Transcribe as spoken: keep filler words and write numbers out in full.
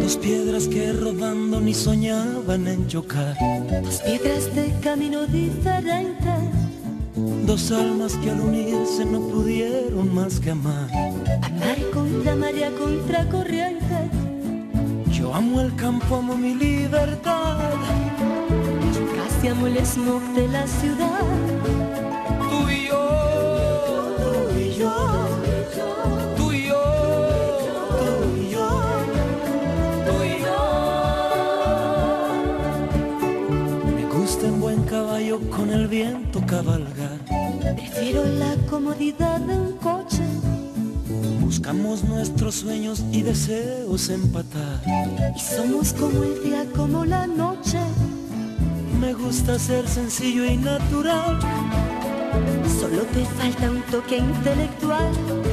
Dos piedras que rodando ni soñaban en chocar. Dos piedras de camino diferente. Dos almas que al unirse no pudieron más que amar. Amar contra marea, contra corriente. Yo amo el campo, amo mi libertad. Yo casi amo el smog de la ciudad. Tú y yo, Tú y yo, tú y yo, tú y yo, tú y yo. Me gusta en buen caballo con el viento cabalgar. prefiero la comodidad de un coche. Buscamos nuestros sueños y deseos empatar. Y somos como el día, como la noche. Me gusta ser sencillo y natural. Solo te falta un toque intelectual.